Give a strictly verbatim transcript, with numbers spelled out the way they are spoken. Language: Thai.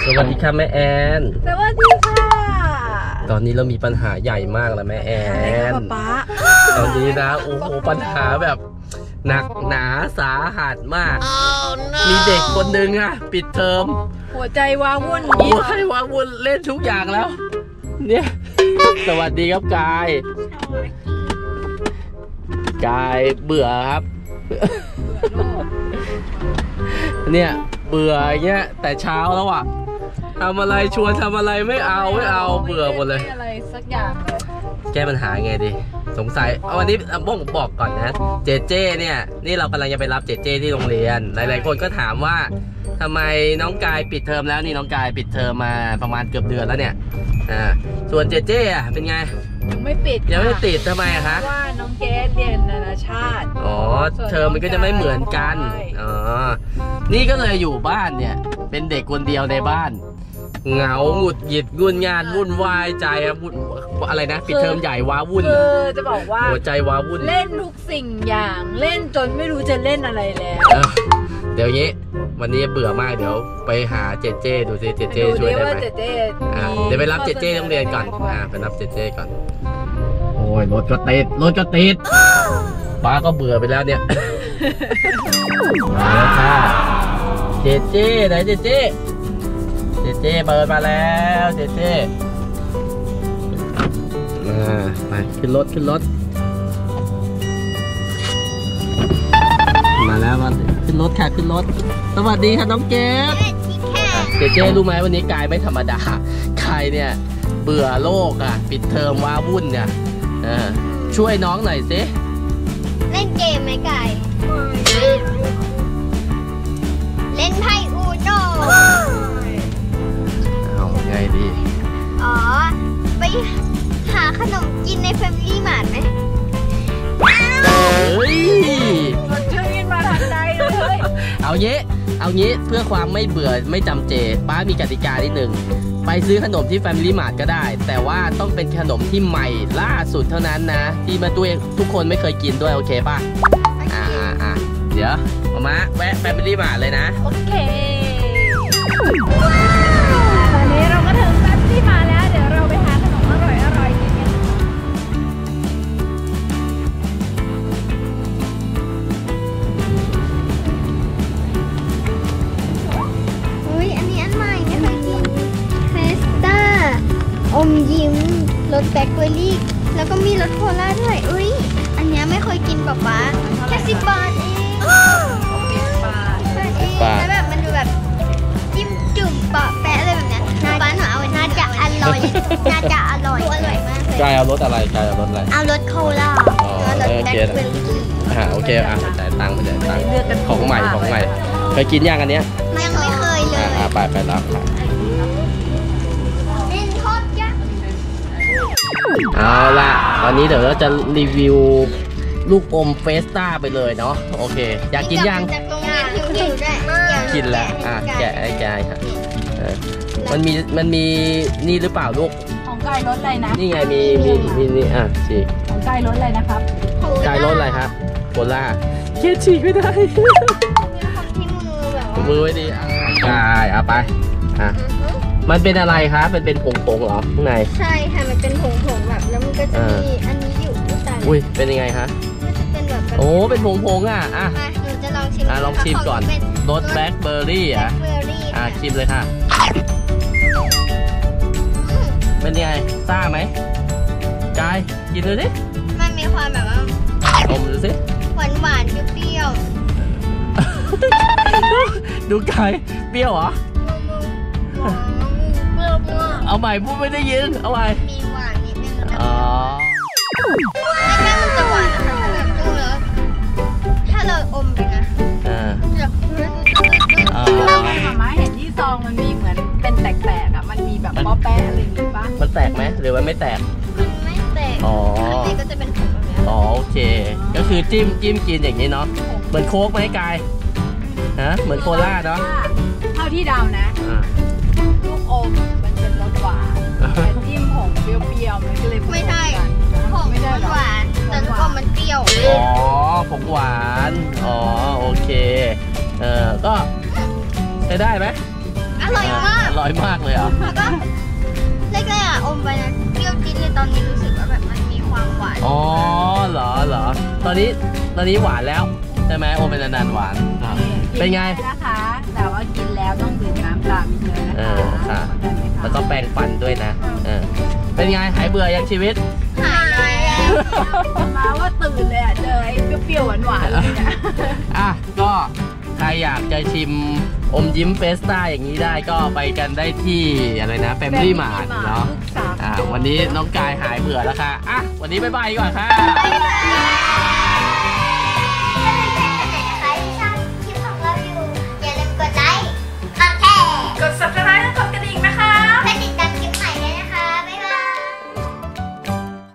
สวัสดีค่ะแม่แอนสวัสดีค่ะตอนนี้เรามีปัญหาใหญ่มากแล้วแม่แอนป๊าตอนนี้นะโอ้โหปัญหาแบบหนักหนาสาหัสมาก oh, no. มีเด็กคนหนึ่งอะปิดเทอมหัวใจว้าวุ่นหัวใจว้าวุ่นเล่นทุกอย่างแล้วเนี่ยสวัสดีครับกายกายเบื่อครับเนี่ยเบื่อเงี้ยแต่เช้าแล้วอ่ะทำอะไรชวนทำอะไรไม่เอาไม่เอาเบื่อหมดเลยอะไรสักอย่างเลยแก้ปัญหาไงดีสงสัยเอาวันนี้บ้องบอกก่อนนะเจเจเนี่ยนี่เรากำลังจะไปรับเจเจที่โรงเรียนหลายๆคนก็ถามว่าทำไมน้องกายปิดเทอมแล้วนี่น้องกายปิดเทอมมาประมาณเกือบเดือนแล้วเนี่ยอ่าส่วนเจเจอ่ะเป็นไงยังไม่ปิดยังไม่ติดทำไมคะว่าน้องเกดเรียนนานาชาติอ๋อเทอมมันก็จะไม่เหมือนกันอ๋อนี่ก็เลยอยู่บ้านเนี่ยเป็นเด็กคนเดียวในบ้านเหงาหงุดหงิดงุนงานวุ่นวายใจวุ่นอะไรนะปิดเทอมใหญ่ว้าวุ่นคือจะบอกว่าหัวใจว้าวุ่นเล่นทุกสิ่งอย่างเล่นจนไม่รู้จะเล่นอะไรแล้วเดี๋ยวนี้วันนี้เบื่อมากเดี๋ยวไปหาเจเจดูซิเจเจช่วยได้ไหมเดี๋ยวไปรับเจเจโรงเรียนก่อนอ่าไปรับเจเจก่อนโอ้ยรถก็ติดรถก็ติดป้าก็เบื่อไปแล้วเนี่ยมาแล้วค่ะเจเจไหนเจเจเจเจเปิดมาแล้วเจเจมาไปขึ้นรถขึ้นรถมาแล้วมาขึ้นรถค่ะขึ้นรถสวัสดีค่ะน้องเกดเจเจรู้ไหมวันนี้กายไม่ธรรมดากายเนี่ยเบื่อโลกอ่ะปิดเทอมว้าวุ่นเนี่ยช่วยน้องหน่อยสิเล่นเกมไหมกายเล่นไพ่อูโน่เอาไงดีอ๋อไปหาขนมกินในแฟมิลี่มาร์ทไหมเฮ้ยมันชื่อกินมาทันใจเลยเอาเงี้ยเอางี้เพื่อความไม่เบื่อไม่จำเจป้ามีกติกานิดหนึ่งไปซื้อขนมที่ Family Mart ก็ได้แต่ว่าต้องเป็นขนมที่ใหม่ล่าสุดเท่านั้นนะที่มาตัวทุกคนไม่เคยกินด้วยโอเคป่ะอ่าอ่าเดี๋ยวมามาแวะ Family Mart เลยนะโอเคตอนนี้เราก็ถึง Family Mart แล้วเดี๋ยวเราไปหาขนมอร่อยอร่อยกินกันอุ้ยอันนี้อันใหม่ไม่เคยกินเฟสต้าอมยิ้มรสแบล็คเบอร์รี่แล้วก็มีรสโคลาด้วยอุ้ยอันนี้ไม่เคยกินป๊าป๊าแค่สิบบาทเองแล้วแบบมันดูแบบจิ้มจุ่มปะแปะอะไรแบบนี้ป้าหนูเอาน่าจะอร่อยน่าจะอร่อยอร่อยมากเลยกายเอารสอะไรกายเอารสอะไรเอารสโคลาแล้วรสแบล็คเบอร์รี่อ่าโอเคอ่ะจ่ายตังค์ไปจ่ายตังค์ของใหม่ของใหม่เคยกินยังอันเนี้ยยังไม่เคยเลยอ่าไปไปรับเอาล่ะตอนนี้เดี๋ยวเราจะรีวิวลูกอมเฟสต้าไปเลยเนาะโอเคอยากกินยังกินแล้วอ่ะแกะไอ้แกะค่ะมันมีมันมีนี่หรือเปล่าลูกของกายรสอะไรนะนี่ไงมีมีมีนี่อ่ะฉีกของกายรสอะไรนะครับกายรสอะไรครับโคล่าเคี่ยฉีกไม่ได้มือไว้ดีอ่ะกายเอาไปอ่ะมันเป็นอะไรครับมันเป็นผงผงเหรอข้างในใช่ค่ะมันเป็นผงผงแบบแล้วมันก็จะมีอันนี้อยู่ด้วยกันอุ้ยเป็นยังไงคะเป็นแบบโอ้เป็นผงผงอ่ะอ่ะหนูจะลองชิมอ่ะลองชิมก่อนรสแบล็คเบอร์รี่อ่ะอ่ะชิมเลยค่ะเป็นยังไงซ่าไหมกายกินดูสิมันมีความแบบว่าอมดูสิหวานหวานเปรี้ยวดูกายเปรี้ยวเหรอเอาใหม่พูดไม่ได้ยินเอาใหม่มีหวานนิดนึงอ๋อแค่มันจะหวานนะคะถ้าแบบดูแล้วถ้าเราอมไปนะอ่าอ๋อมาม่าเห็นที่ซองมันมีเหมือนเป็นแตกๆอ่ะมันมีแบบป๊อปแปะอะไรอย่างงี้ป่ะมันแตกไหมหรือว่าไม่แตกไม่แตกอ๋อนี่ก็จะเป็นผงแบบนี้อ๋อโอเคก็คือจิ้มจิ้มกินอย่างนี้เนาะเหมือนโค้กไหมกายฮะเหมือนโคล่าเนาะเท่าที่เดานะลูกอมมันเป็นรสหวานแต่จิ้มผงเปรี้ยวๆมันก็เลยไม่ใช่ผงมันหวานแต่ลูกอมมันเปรี้ยวอ๋อผงหวานอ๋อโอเคเออก็ใช้ได้ไหมอร่อยมากร่อยมากเลยเหรอแล้วก็แรกๆอ่ะอมไปนะเปรี้ยวจี๊ดเลยตอนนี้รู้สึกว่าแบบมันมีความหวานอ๋อเหรอเหรอตอนนี้ตอนนี้หวานแล้วใช่ไหมโอเป็นนานๆหวานอ่ะเป็นไงนะคะ แต่ว่ากินแล้วต้องดื่มน้ำตามเยอะนะคะเออค่ะเข้าใจไหมคะแล้วก็แปรงฟันด้วยนะเออเป็นไงหายเบื่อยังชีวิตหายแล้วมาว่าตื่นเลยอ่ะเจอไอ้เปรี้ยวๆหวานๆเลยเนี่ยอ่ะก็ใครอยากจะชิมอมยิ้มเฟสต้าอย่างนี้ได้ก็ไปกันได้ที่อะไรนะแฟมิลี่มาร์ทเนาะลูกสาวอ่าวันนี้น้องกายหายเบื่อแล้วค่ะอ่ะวันนี้บ๊ายบายก่อนค่ะบ๊ายบาย